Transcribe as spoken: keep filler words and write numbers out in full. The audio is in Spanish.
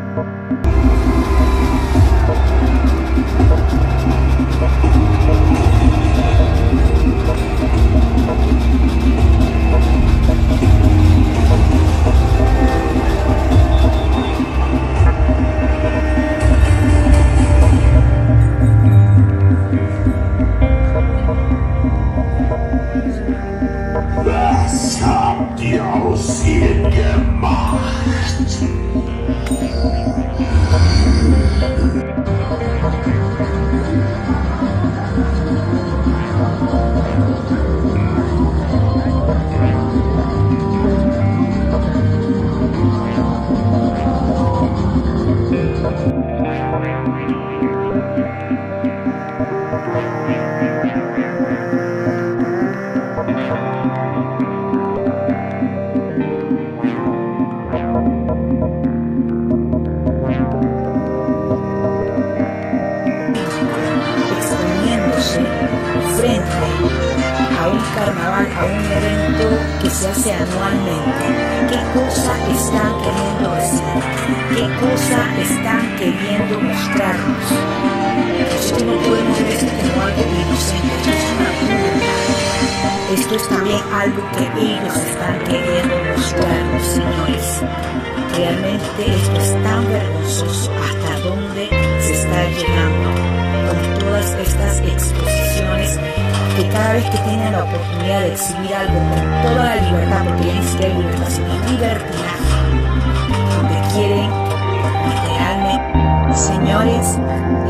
Was habt ihr aus ihnen gemacht? Exponiéndose frente a un carnaval, a un evento que se hace anualmente. ¿Qué cosa están queriendo decir? ¿Qué cosa están queriendo mostrarnos? Nosotros no podemos ver esto como algo inocente, esto es una burla. Esto es también algo que ellos están queriendo mostrarnos, señores. Realmente esto es tan vergonzoso hasta dónde se está llegando con todas estas exposiciones, que cada vez que tienen la oportunidad de exhibir algo con toda la libertad, porque ya ni siquiera hay libertad, sino libertinaje, donde quieren literalmente, señores,